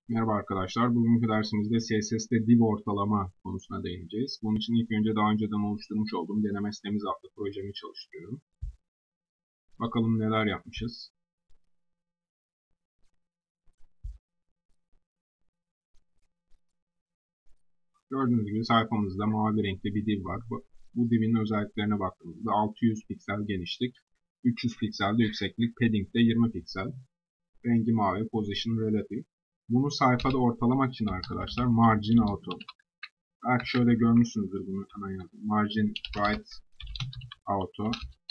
Merhaba arkadaşlar. Bugünkü dersimizde CSS'de div ortalama konusuna değineceğiz. Bunun için ilk önce daha önceden oluşturmuş olduğum deneme sitemiz adlı projemi çalıştırıyorum. Bakalım neler yapmışız. Gördüğünüz gibi sayfamızda mavi renkli bir div var. Bu divin özelliklerine baktığımızda 600 piksel genişlik, 300 piksel de yükseklik, padding de 20 piksel. Rengi mavi, position relative. Bunu sayfada ortalamak için arkadaşlar margin auto. Belki şöyle görmüşsünüzdür bunu hemen yazdım. Margin right auto,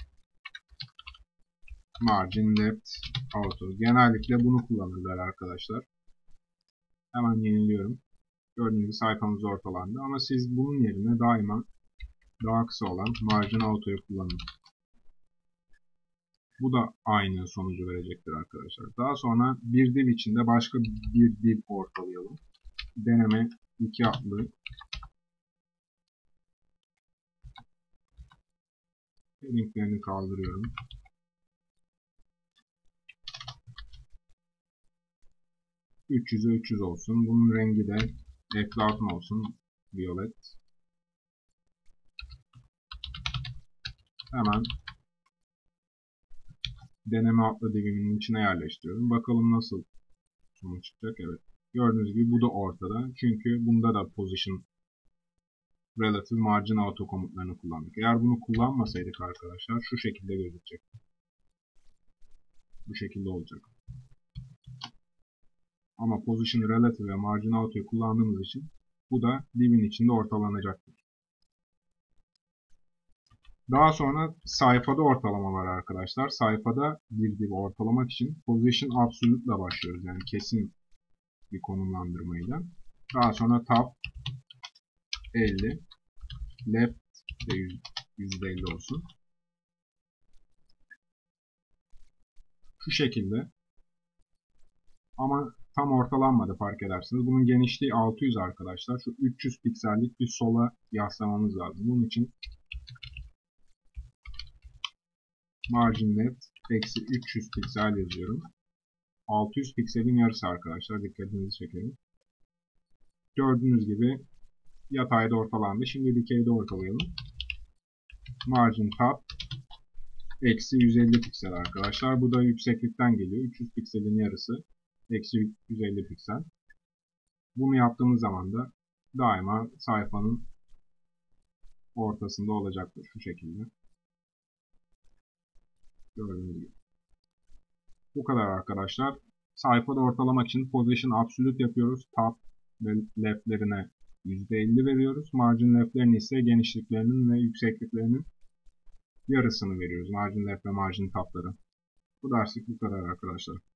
margin left auto. Genellikle bunu kullanırlar arkadaşlar. Hemen yeniliyorum. Gördüğünüz gibi sayfamız ortalandı. Ama siz bunun yerine daima daha kısa olan margin auto'yu kullanın. Bu da aynı sonucu verecektir arkadaşlar. Daha sonra bir div içinde başka bir div ortalayalım. Deneme 2 adlı linklerini kaldırıyorum. %300'e 300 olsun. Bunun rengi de eflatun olsun. Violet. Hemen deneme adlı divimin içine yerleştiriyorum. Bakalım nasıl sonuç çıkacak. Evet. Gördüğünüz gibi bu da ortada. Çünkü bunda da position relative margin auto komutlarını kullandık. Eğer bunu kullanmasaydık arkadaşlar şu şekilde gözükecek. Bu şekilde olacak. Ama position relative ve margin auto'yu kullandığımız için bu da divin içinde ortalanacaktır. Daha sonra sayfada ortalama var arkadaşlar. Sayfada bir div ortalamak için position absolute ile başlıyoruz. Yani kesin bir konumlandırmayla. Daha sonra top 50, left de %50 olsun. Şu şekilde. Ama tam ortalanmadı fark edersiniz. Bunun genişliği 600 arkadaşlar. Şu 300 piksellik bir sola yaslamamız lazım. Bunun için margin left eksi 300 piksel yazıyorum. 600 pikselin yarısı arkadaşlar. Dikkatinizi çekelim. Gördüğünüz gibi yatayda ortalandı. Şimdi dikeyde ortalayalım. Margin top eksi 150 piksel arkadaşlar. Bu da yükseklikten geliyor. 300 pikselin yarısı eksi 150 piksel. Bunu yaptığımız zaman da daima sayfanın ortasında olacaktır. Şu şekilde. Gördüğünüz gibi. Bu kadar arkadaşlar. Sayfada ortalamak için position absolute yapıyoruz. Top ve left'lerine %50 veriyoruz. Margin left'lerine ise genişliklerinin ve yüksekliklerinin yarısını veriyoruz. Margin left ve margin top'ları. Bu derslik bu kadar arkadaşlar.